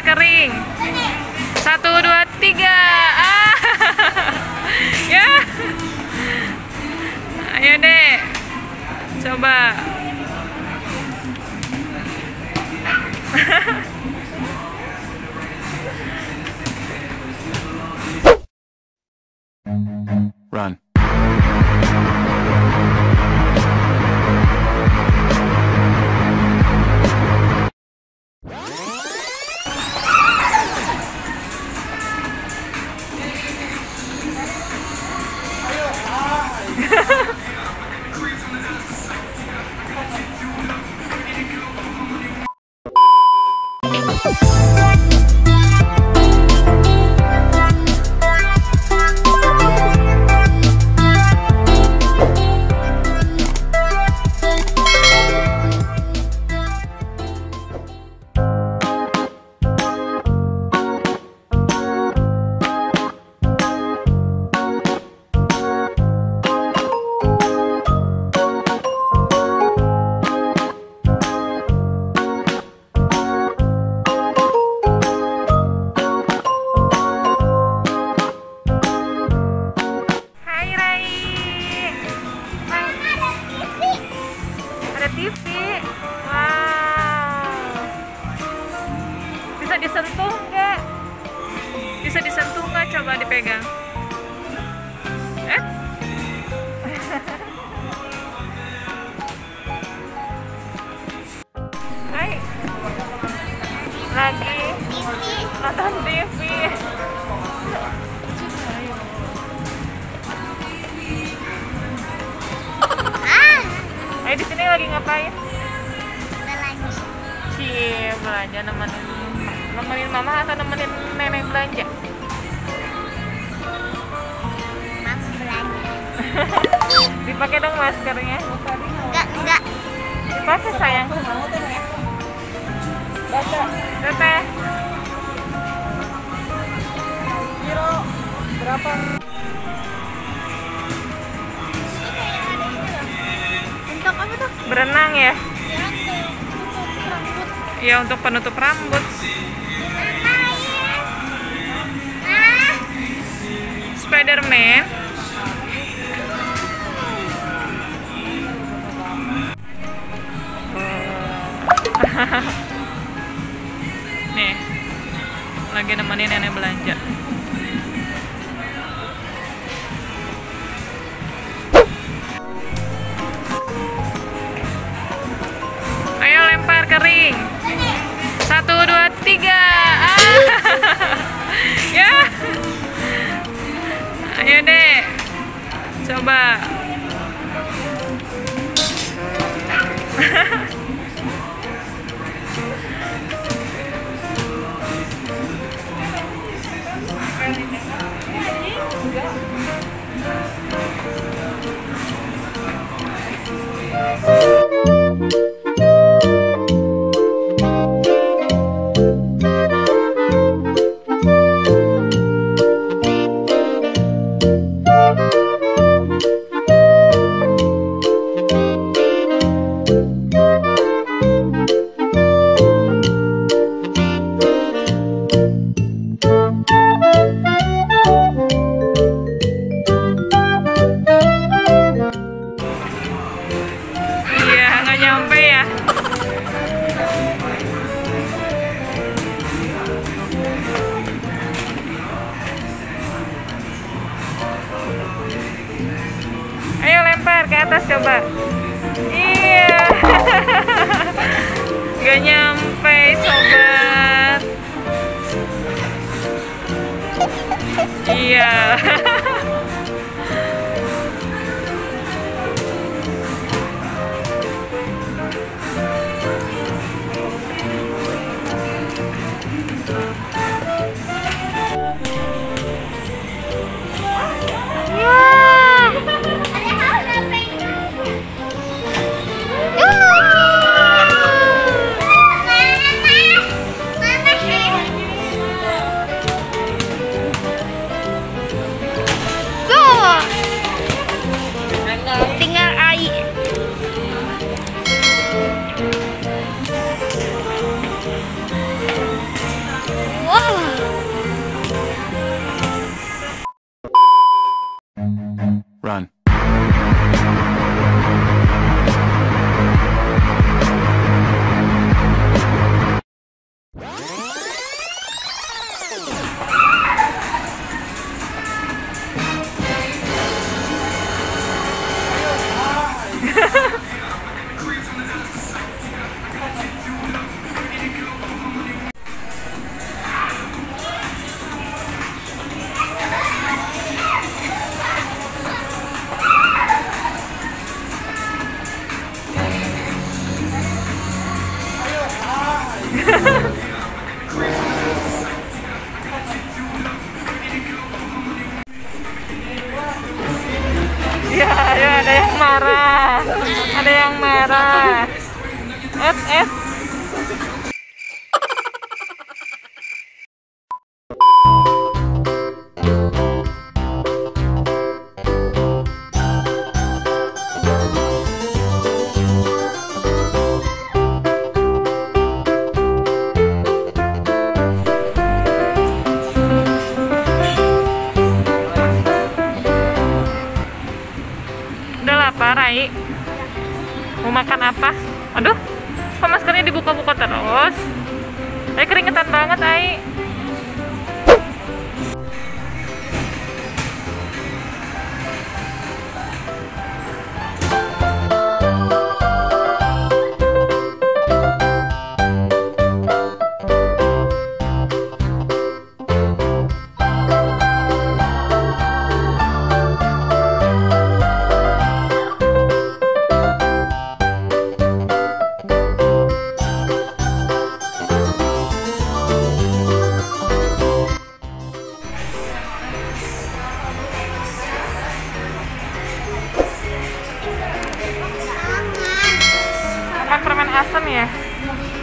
kering. 1, 2, 3. Ah. Ya. Ayo deh. Coba. Run. TV. Wow. Bisa disentuh nggak? Bisa disentuh nggak? Coba dipegang. Hai. Lagi nonton TV. Ayo di sini lagi ngapain? Belanja. Cie, belanja nemenin mama atau nemenin nenek belanja? Mama belanja. Dipakai dong maskernya. Enggak. Dipakai sayang. Teteh. Kiro berapa? Untuk apa tuh? Berenang ya? Untuk rambut. Ya, untuk penutup rambut. Spiderman. Nih, lagi nemenin nenek belanja. Ayo lempar kering. 1, 2, 3. Ah. Ya. Ayo deh. Coba. Ya, ya ada yang marah. Ada yang marah. Eh. Udah lapar, Rayi? Mau makan apa? Aduh, kok maskernya dibuka-buka terus? Ayo keringetan banget, Rayi. Makan permen asam ya?